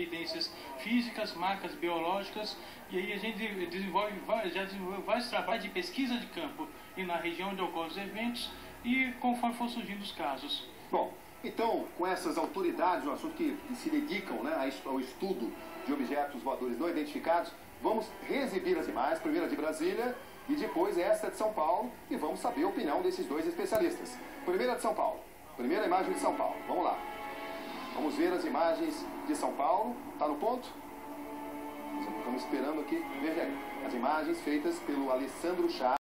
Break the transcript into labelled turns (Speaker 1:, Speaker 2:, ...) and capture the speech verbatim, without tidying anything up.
Speaker 1: evidências físicas, marcas biológicas, e aí a gente desenvolve, já desenvolve vários trabalhos de pesquisa de campo e na região onde ocorrem os eventos e conforme for surgindo os casos.
Speaker 2: Bom, então, com essas autoridades, um assunto que, que se dedicam, né, ao estudo de objetos voadores não identificados, vamos reexibir as imagens, primeiro a de Brasília e depois esta de São Paulo, e vamos saber a opinião desses dois especialistas. Primeira de São Paulo, primeira imagem de São Paulo, vamos lá. Vamos ver as imagens de São Paulo, está no ponto? Estamos esperando aqui, veja aí, as imagens feitas pelo Alessandro Chá.